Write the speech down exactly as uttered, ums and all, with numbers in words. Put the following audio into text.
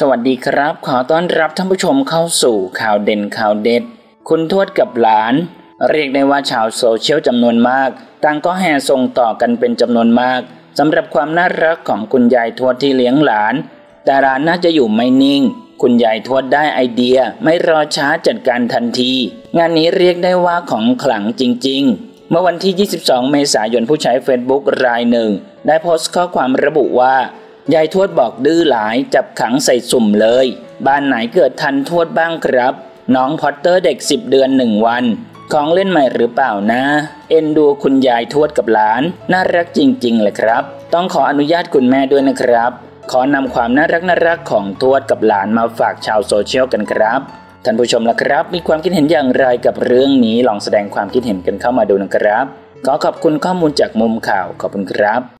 สวัสดีครับขอต้อนรับท่านผู้ชมเข้าสู่ข่าวเด่นข่าวเด็ดคุณทวดกับหลานเรียกได้ว่าชาวโซเชียลจำนวนมากต่างก็แห่ส่งต่อกันเป็นจำนวนมากสำหรับความน่ารักของคุณยายทวดที่เลี้ยงหลานแต่หลานน่าจะอยู่ไม่นิ่งคุณยายทวดได้ไอเดียไม่รอช้าจัดการทันทีงานนี้เรียกได้ว่าของขลังจริงๆเมื่อวันที่ยี่สิบสองเมษายนผู้ใช้ Facebook รายหนึ่งได้โพสต์ข้อความระบุว่ายายทวดบอกดื้อหลายจับขังใส่สุ่มเลยบ้านไหนเกิดทันทวดบ้างครับน้องพอตเตอร์เด็กสิบเดือนหนึ่งวันของเล่นใหม่หรือเปล่านะเอ็นดูคุณยายทวดกับหลานน่ารักจริงๆเลยครับต้องขออนุญาตคุณแม่ด้วยนะครับขอนำความน่ารักน่ารักของทวดกับหลานมาฝากชาวโซเชียลกันครับท่านผู้ชมล่ะครับมีความคิดเห็นอย่างไรกับเรื่องนี้ลองแสดงความคิดเห็นกันเข้ามาดูนะครับขอขอบคุณข้อมูลจากมุมข่าวขอบคุณครับ